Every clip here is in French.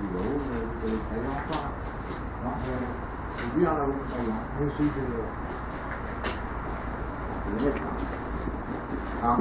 puis là-haut, vous allez essayer encore. Non, c'est lui en haut, par exemple. Je suis désolé. Je vais mettre là. Ah.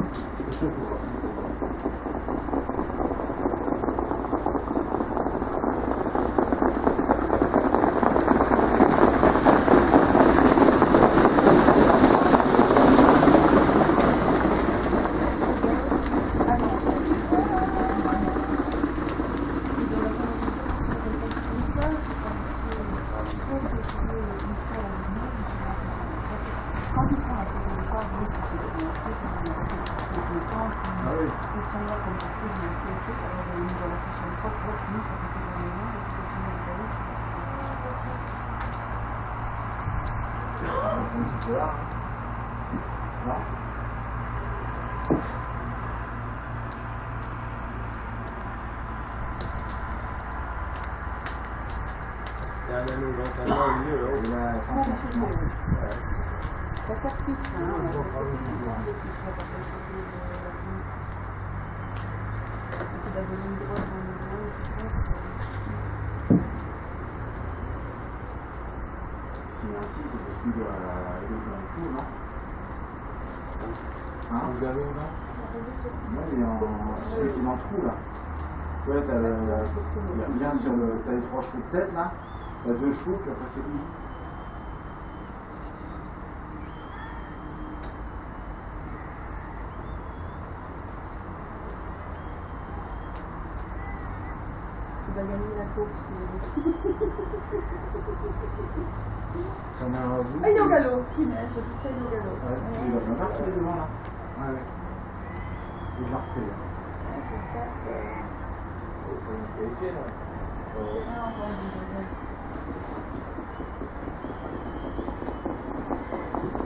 Quand ils font la photo de corps, oui, parce que les temps ils sont là comme partie de la truc, alors ils nous ont la prochaine fois, pour nous, ça peut être dans les mains, et puis sinon, C'est un petit peu là. Là. C'est un anneau, donc un an au mieux là. Il a 100 la carte plus, hein, on a fait la ligne droite dans le dos, s'il est assis, c'est parce qu'il doit aller dans le trou, non? Hein? Le galop là. Non, il est en... celui qui est dans le trou, là. Tu vois, il vient sur le... T'as les 3 chevaux de tête, là. T'as 2 chevaux, puis après c'est lui. il va gagner la course. T'en as un bout. Ah, il est au galop, qui neige, je sais que c'est au galop. Ouais, il va même pas qu'il est devant, là. Ouais, ouais. Et je l'ai repris, là. J'espère que... C'est vérifié là. J'ai rien entendu.